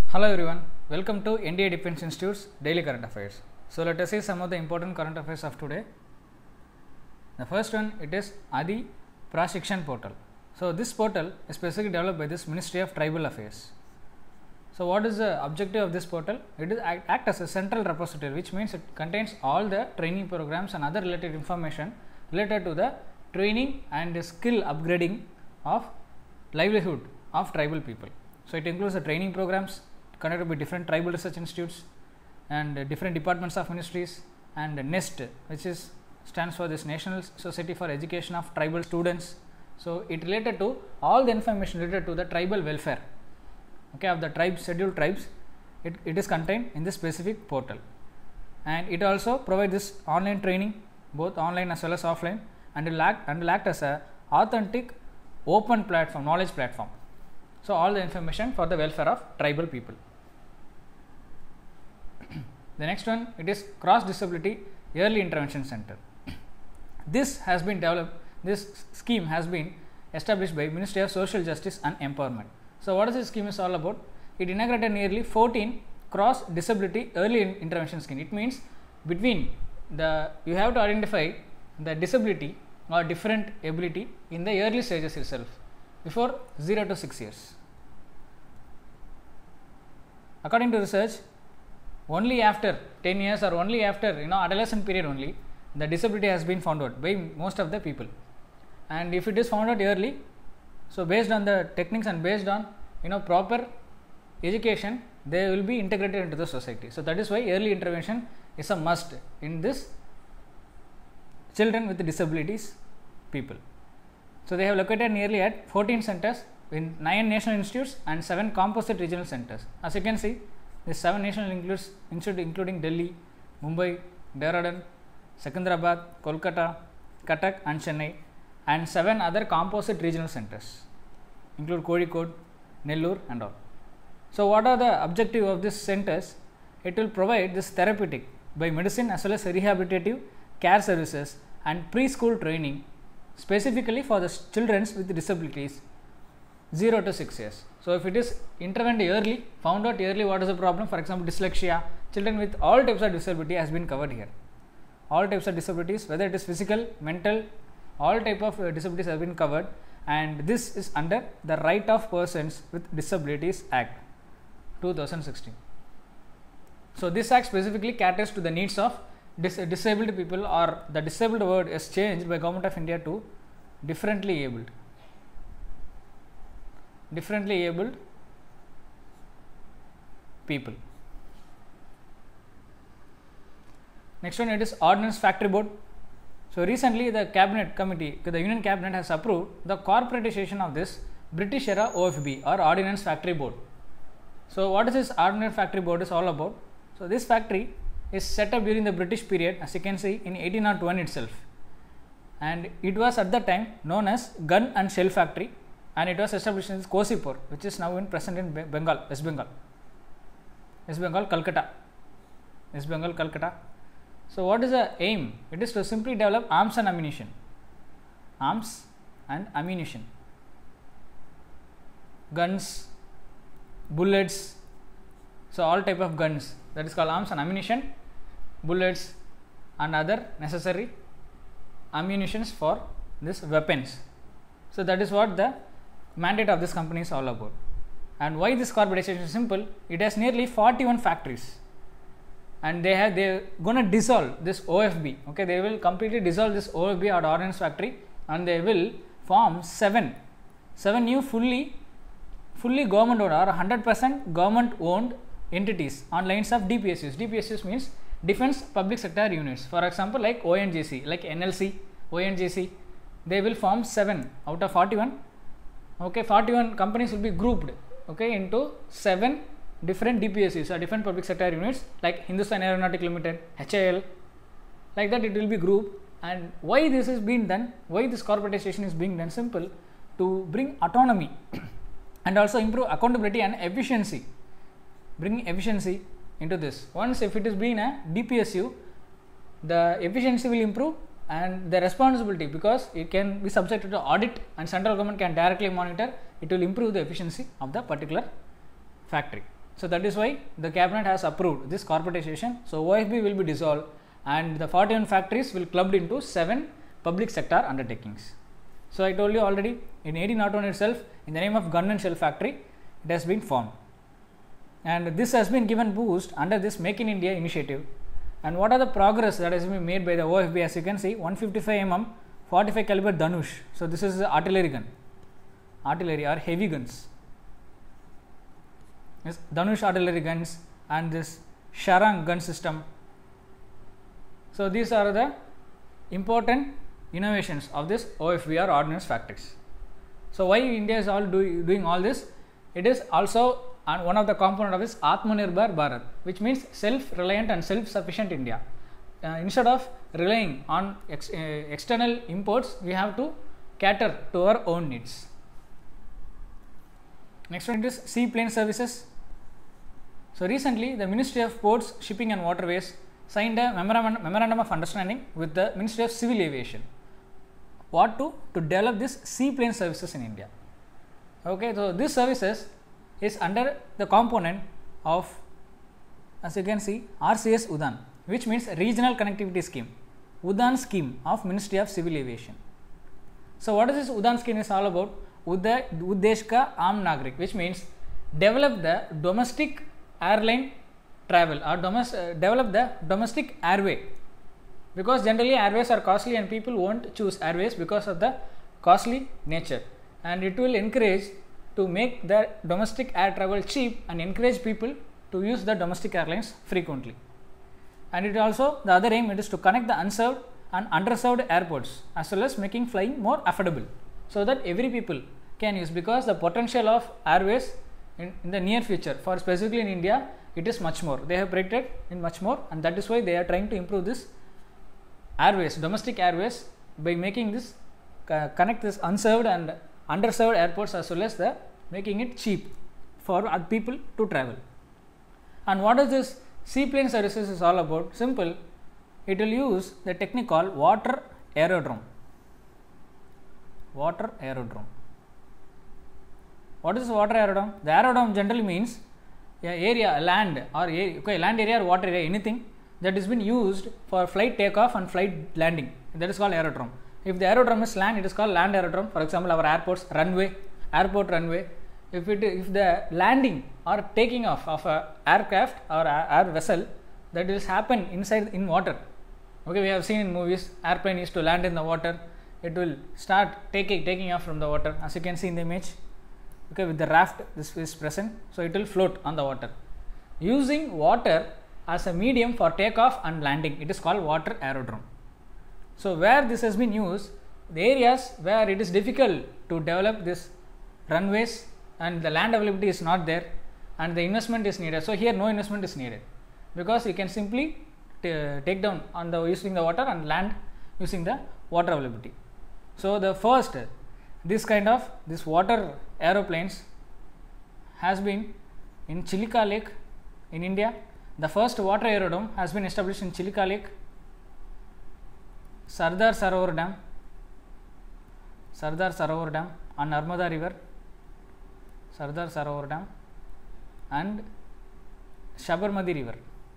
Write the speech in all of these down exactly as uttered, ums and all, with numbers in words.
Hello everyone, welcome to N D A Defence Institute's Daily Current Affairs. So let us see some of the important current affairs of today. The first one, it is Adi Prashikshan portal. So this portal is specifically developed by this Ministry of Tribal Affairs. So what is the objective of this portal? It is act, act as a central repository, which means it contains all the training programs and other related information related to the training and the skill upgrading of livelihood of tribal people. So it includes the training programs conducted by different tribal research institutes and uh, different departments of ministries, and uh, NEST, which is stands for this National Society for Education of Tribal Students. So it related to all the information related to the tribal welfare, okay, of the tribes, scheduled tribes. It, it is contained in this specific portal, and it also provides this online training, both online as well as offline, and it will act and will act as a authentic open platform, knowledge platform. So all the information for the welfare of tribal people. The next one, it is Cross Disability Early Intervention Center. This has been developed, this scheme has been established by Ministry of Social Justice and Empowerment. So what is this scheme is all about? It integrated nearly fourteen cross disability early intervention scheme. It means between the, you have to identify the disability or different ability in the early stages itself, before zero to six years. According to research, only after ten years or only after you know adolescent period only the disability has been found out by most of the people. And if it is found out early, so based on the techniques and based on you know proper education, they will be integrated into the society. So that is why early intervention is a must in this children with disabilities people. So they have located nearly at fourteen centers in nine national institutes and seven composite regional centers. As you can see, the seven national includes institute including Delhi, Mumbai, Dehradun, Secunderabad, Kolkata, Cuttack and Chennai, and seven other composite regional centers include Kozhikode, Nellore and all. So what are the objective of these centers? It will provide this therapeutic by medicine as well as rehabilitative care services and preschool training specifically for the children with disabilities zero to six years. So if it is intervened early, found out early what is the problem, for example dyslexia, children with all types of disability has been covered here. All types of disabilities, whether it is physical, mental, all type of uh, disabilities have been covered, and this is under the Right of Persons with Disabilities Act two thousand sixteen. So this act specifically caters to the needs of dis disabled people, or the disabled word is changed by Government of India to differently abled. Differently abled people. Next one, it is Ordnance Factory Board. So recently the Cabinet Committee, the Union Cabinet has approved the corporatization of this British era O F B or Ordnance Factory Board. So what is this Ordnance Factory Board is all about? So this factory is set up during the British period, as you can see, in eighteen oh one itself, and it was at that time known as Gun and Shell Factory, and it was established in Kozhikode, which is now in present in Bengal, West Bengal, West Bengal, Calcutta, West Bengal, Calcutta. So what is the aim? It is to simply develop arms and ammunition, arms and ammunition, guns, bullets, so all type of guns, that is called arms and ammunition, bullets and other necessary ammunitions for this weapons. So that is what the mandate of this company is all about. And why this corporatization is simple? It has nearly forty-one factories, and they have they gonna dissolve this O F B. Okay, they will completely dissolve this O F B or Ordnance Factory, and they will form seven seven new fully fully government owned or one hundred percent government owned entities on lines of D P S Us. D P S Us means Defence Public Sector Units. For example, like O N G C, like N L C, O N G C, they will form seven out of forty-one. Okay, forty-one companies will be grouped, okay, into seven different D P S Us or different public sector units, like Hindustan Aeronautic Limited, H A L, like that it will be grouped. And why this is being done, why this corporatization is being done? Simple, to bring autonomy and also improve accountability and efficiency, bring efficiency into this. Once if it is being a D P S U, the efficiency will improve and the responsibility, because it can be subjected to audit and central government can directly monitor, it will improve the efficiency of the particular factory. So that is why the cabinet has approved this corporatization. So O F B will be dissolved and the forty-one factories will clubbed into seven public sector undertakings. So I told you already, in eighteen oh one itself, in the name of Gun and Shell Factory, it has been formed, and this has been given boost under this Make in India initiative. And what are the progress that has been made by the O F B? As you can see, one fifty-five millimeter forty-five caliber Dhanush. So this is the artillery gun, artillery or heavy guns. Yes, Dhanush artillery guns and this Sharang gun system. So these are the important innovations of this O F B or ordnance factories. So why India is all do, doing all this? It is also and one of the component of this Atmanirbhar Bharat, which means self-reliant and self-sufficient India. Uh, instead of relying on ex, uh, external imports, we have to cater to our own needs. Next one is seaplane services. So recently, the Ministry of Ports, Shipping and Waterways signed a memorandum, memorandum of understanding with the Ministry of Civil Aviation. What to? To develop this seaplane services in India. Okay, so this services is under the component of, as you can see, R C S UDAN, which means Regional Connectivity Scheme, UDAN scheme of Ministry of Civil Aviation. So what is this UDAN scheme is all about? Uddesh ka Aam Nagrik, which means develop the domestic airline travel or domestic, uh, develop the domestic airway, because generally airways are costly and people won't choose airways because of the costly nature, and it will encourage to make the domestic air travel cheap and encourage people to use the domestic airlines frequently. And it also, the other aim, it is to connect the unserved and underserved airports as well as making flying more affordable, so that every people can use, because the potential of airways in, in the near future for specifically in India, it is much more. They have predicted in much more, and that is why they are trying to improve this airways, domestic airways, by making this uh, connect this unserved and underserved airports as well as the making it cheap for other people to travel. And what is this seaplane services is all about? Simple, it will use the technique called water aerodrome. Water aerodrome. What is water aerodrome? The aerodrome generally means a area, land or area, okay, land area or water area, anything that has been used for flight takeoff and flight landing, that is called aerodrome. If the aerodrome is land, it is called land aerodrome. For example, our airports, runway, airport runway. If it if the landing or taking off of a aircraft or a air vessel, that will happen inside in water. Okay, we have seen in movies, airplane is to land in the water, it will start taking taking off from the water, as you can see in the image. Okay, with the raft, this is present, so it will float on the water. Using water as a medium for takeoff and landing, it is called water aerodrome. So where this has been used, the areas where it is difficult to develop this runways and the land availability is not there and the investment is needed. So here no investment is needed, because you can simply take down on the using the water and land using the water availability. So the first this kind of this water aeroplanes has been in Chilika Lake in India. The first water aerodrome has been established in Chilika Lake, Sardar Sarovar Dam, Sardar Sarovar Dam on Narmada River, Sardar Sarovar Dam and Sabarmati River,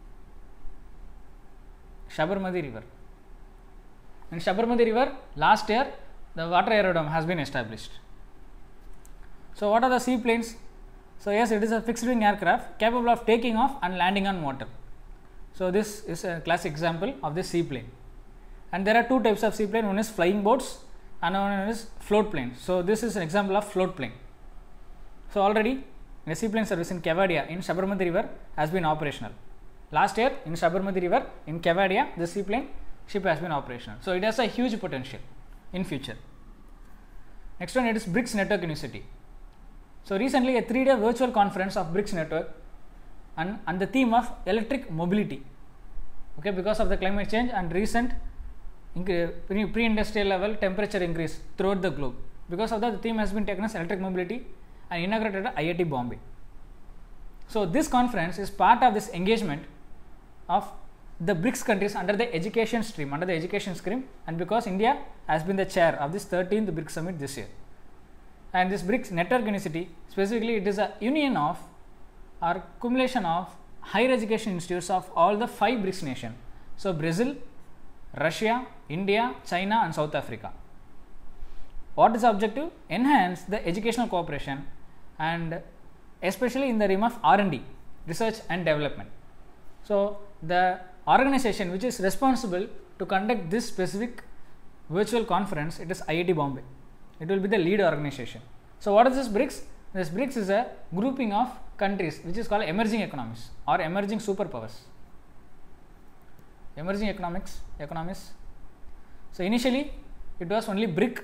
Sabarmati River. In Sabarmati River, last year the water aerodrome has been established. So what are the seaplanes? So yes, it is a fixed wing aircraft capable of taking off and landing on water. So this is a classic example of this seaplane. And there are two types of seaplane, one is flying boats and one is float planes. So this is an example of float plane. So already a seaplane service in Kevadia in Sabarmati River has been operational. Last year in Sabarmati River in Kevadia, the seaplane ship has been operational. So it has a huge potential in future. Next one, it is BRICS Network University. So recently a three day virtual conference of BRICS Network and, and the theme of electric mobility. Okay, because of the climate change and recent pre-industrial level temperature increase throughout the globe. Because of that, the theme has been taken as electric mobility and inaugurated at I I T Bombay. So this conference is part of this engagement of the BRICS countries under the education stream, under the education stream, and because India has been the chair of this thirteenth BRICS summit this year. And this BRICS Network University, specifically it is a union of are accumulation of higher education institutes of all the five BRICS nations. So, Brazil, Russia, India, China and South Africa. What is the objective? Enhance the educational cooperation and especially in the realm of R and D, research and development. So, the organization which is responsible to conduct this specific virtual conference, it is I I T Bombay. It will be the lead organization. So, what is this BRICS? This BRICS is a grouping of countries which is called emerging economies or emerging superpowers. Emerging economics, economies. So, initially it was only BRIC,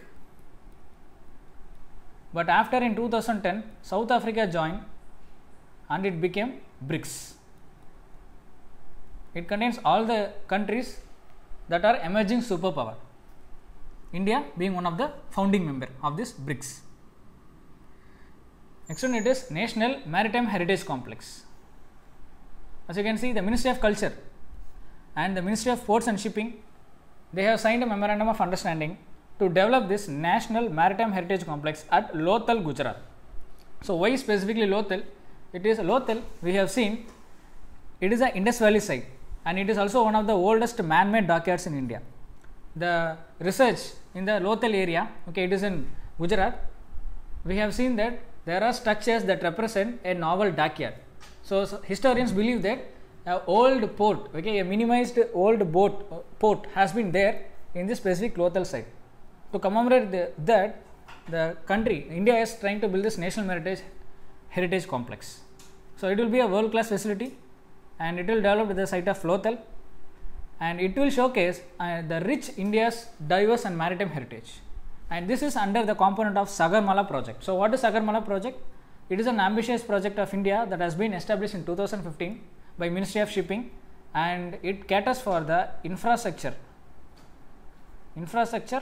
but after in two thousand ten South Africa joined and it became BRICS. It contains all the countries that are emerging superpower, India being one of the founding member of this BRICS. Next one, it is National Maritime Heritage Complex. As you can see, the Ministry of Culture and the Ministry of Ports and Shipping, they have signed a memorandum of understanding to develop this National Maritime Heritage Complex at Lothal, Gujarat. So, why specifically Lothal? It is Lothal, we have seen, it is a Indus Valley site and it is also one of the oldest man-made dockyards in India. The research in the Lothal area, okay, it is in Gujarat, we have seen that there are structures that represent a novel dockyard. So, so historians believe that a old port, okay, a minimized old boat uh, port has been there in this specific Lothal site. To commemorate the, that, the country, India is trying to build this National Heritage Heritage Complex. So, it will be a world class facility and it will develop at the site of Lothal and it will showcase uh, the rich India's diverse and maritime heritage. And this is under the component of Sagarmala project. So, what is Sagarmala project? It is an ambitious project of India that has been established in two thousand fifteen by Ministry of Shipping and it caters for the infrastructure, infrastructure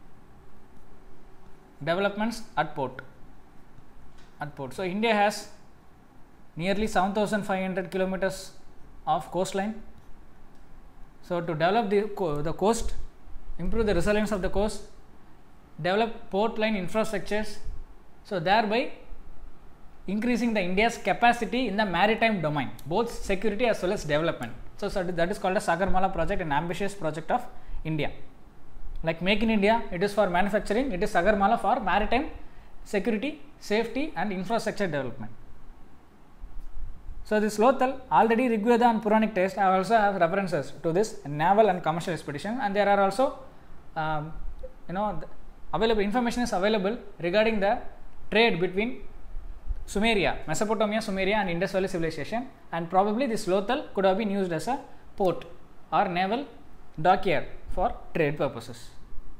developments at port, at port. So, India has nearly seven thousand five hundred kilometers of coastline. So, to develop the, co the coast, improve the resilience of the coast, develop port line infrastructures, so thereby increasing the India's capacity in the maritime domain, both security as well as development. So, so that is called a Sagarmala project, an ambitious project of India. Like Make in India, it is for manufacturing, it is Sagarmala for maritime security, safety and infrastructure development. So, this Lothal, already Rigveda and Puranic text I also have references to this naval and commercial expedition, and there are also um, you know available information is available regarding the trade between Sumeria, Mesopotamia, Sumeria and Indus Valley civilization, and probably this Lothal could have been used as a port or naval dockyard for trade purposes.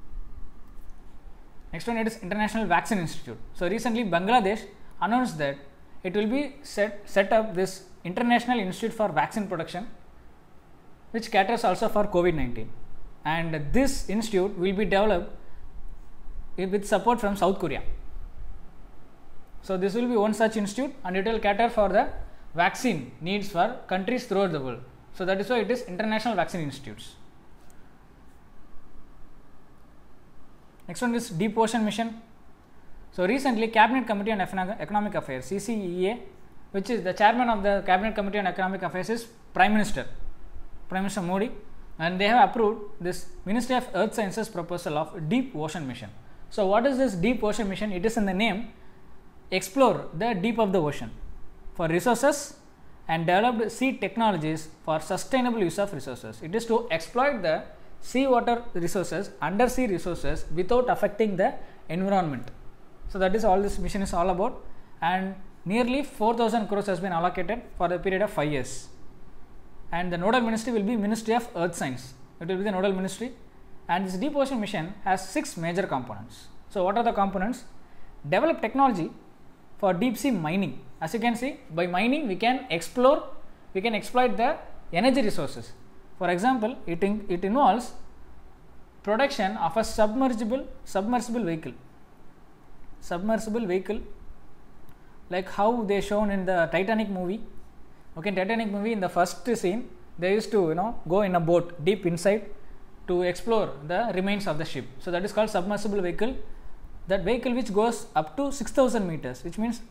Next one, it is International Vaccine Institute. So, recently Bangladesh announced that it will be set, set up this International Institute for Vaccine Production, which caters also for COVID nineteen, and this institute will be developed with support from South Korea. So, this will be one such institute and it will cater for the vaccine needs for countries throughout the world. So, that is why it is International Vaccine Institutes. Next one is Deep Ocean Mission. So, recently Cabinet Committee on Economic Affairs, C C E A, which is the chairman of the Cabinet Committee on Economic Affairs is Prime Minister, Prime Minister Modi, and they have approved this Ministry of Earth Sciences proposal of Deep Ocean Mission. So, what is this Deep Ocean Mission? It is in the name, explore the deep of the ocean for resources and develop sea technologies for sustainable use of resources. It is to exploit the seawater resources, undersea resources without affecting the environment. So, that is all this mission is all about, and nearly four thousand crores has been allocated for a period of five years. And the nodal ministry will be Ministry of Earth Science. It will be the nodal ministry, and this Deep Ocean Mission has six major components. So, what are the components? Develop technology for deep sea mining. As you can see, by mining we can explore, we can exploit the energy resources. For example, it, in, it involves production of a submersible submersible vehicle. Submersible vehicle, like how they shown in the Titanic movie. Okay, in Titanic movie, in the first scene, they used to you know go in a boat deep inside to explore the remains of the ship. So, that is called submersible vehicle. That vehicle which goes up to six thousand meters, which means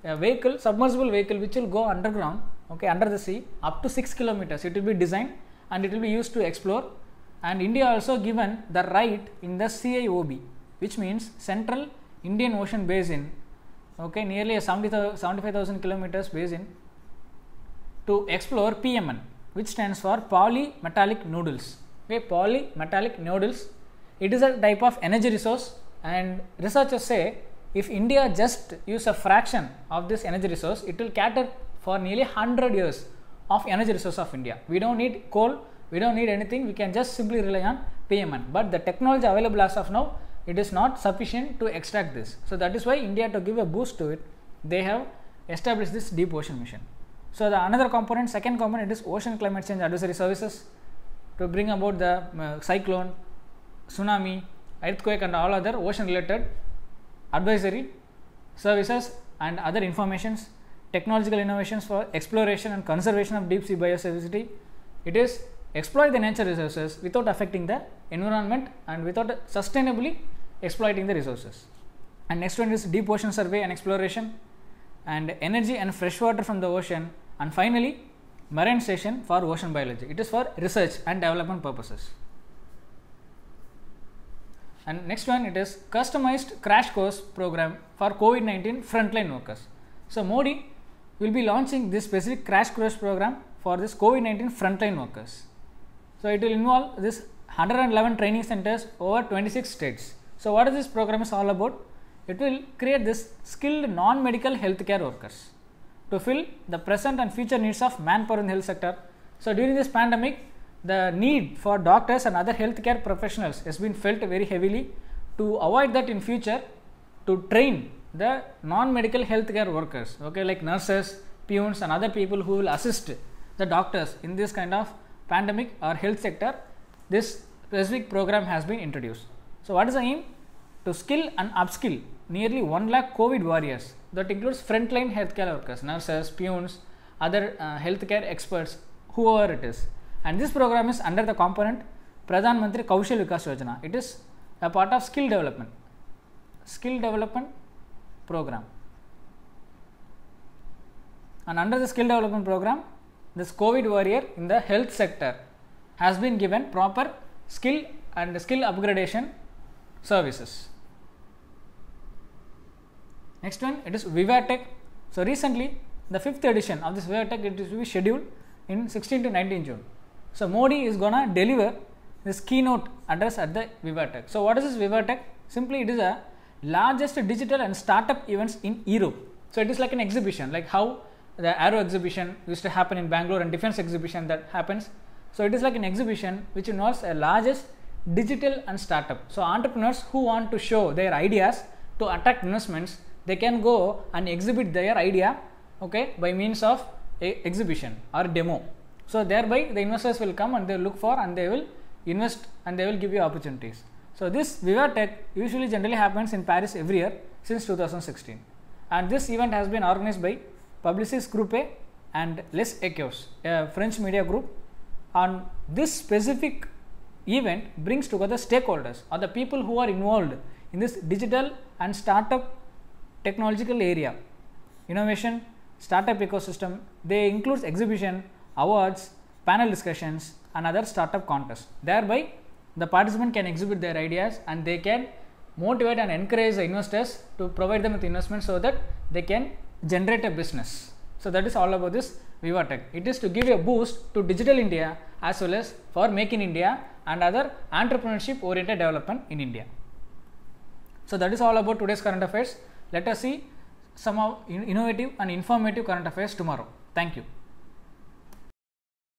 a vehicle, submersible vehicle, which will go underground, okay, under the sea up to six kilometers. It will be designed and it will be used to explore. And India also given the right in the C I O B, which means Central Indian Ocean Basin, okay, nearly a seventy-five thousand kilometers basin, to explore P M N, which stands for polymetallic nodules. Okay, polymetallic nodules. It is a type of energy resource, and researchers say if India just use a fraction of this energy resource, it will cater for nearly one hundred years of energy resource of India. We don't need coal, we don't need anything, we can just simply rely on P M N. But the technology available as of now, it is not sufficient to extract this. So that is why India, to give a boost to it, they have established this deep ocean mission. So the another component, second component, is ocean climate change advisory services to bring about the uh, cyclone, tsunami, earthquake and all other ocean related advisory services and other informations, technological innovations for exploration and conservation of deep sea biodiversity. It is exploit the nature resources without affecting the environment and without sustainably exploiting the resources. And next one is deep ocean survey and exploration, and energy and fresh water from the ocean, and finally marine station for ocean biology. It is for research and development purposes. And next one, it is customized crash course program for COVID nineteen frontline workers. So Modi will be launching this specific crash course program for this COVID nineteen frontline workers. So it will involve this one hundred eleven training centers over twenty-six states. So what is this program is all about? It will create this skilled non-medical healthcare workers to fill the present and future needs of manpower in the health sector. So during this pandemic, the need for doctors and other healthcare professionals has been felt very heavily. To avoid that in future, to train the non-medical healthcare workers, okay, like nurses, peons and other people who will assist the doctors in this kind of pandemic or health sector, this specific program has been introduced. So what is the aim? To skill and upskill nearly one lakh COVID warriors. That includes frontline healthcare workers, nurses, peons, other uh, healthcare experts, whoever it is. And this program is under the component Pradhan Mantri Kaushal Vikas Yojana. It is a part of skill development, skill development program. And under the skill development program, this COVID warrior in the health sector has been given proper skill and skill upgradation services. Next one, it is Vivatech. So recently, the fifth edition of this Vivatech, it is to be scheduled in sixteenth to nineteenth June. So Modi is gonna deliver this keynote address at the Vivatech. So what is this Vivatech? Simply, it is a largest digital and startup events in Europe. So it is like an exhibition, like how the Aero exhibition used to happen in Bangalore and defense exhibition that happens. So it is like an exhibition which involves a largest digital and startup. So entrepreneurs who want to show their ideas to attract investments, they can go and exhibit their idea, okay, by means of a exhibition or demo. So thereby the investors will come and they will look for and they will invest and they will give you opportunities. So this Vivatech usually generally happens in Paris every year since two thousand sixteen, and this event has been organized by Publicis Groupe and Les Echos, a French media group. And this specific event brings together stakeholders or the people who are involved in this digital and startup technological area, innovation, startup ecosystem. They include exhibition, awards, panel discussions and other startup contests. Thereby the participant can exhibit their ideas and they can motivate and encourage the investors to provide them with investment so that they can generate a business. So that is all about this Vivatech. It is to give a boost to digital India as well as for Make in India and other entrepreneurship oriented development in India. So that is all about today's current affairs. Let us see some of innovative and informative current affairs tomorrow. Thank you.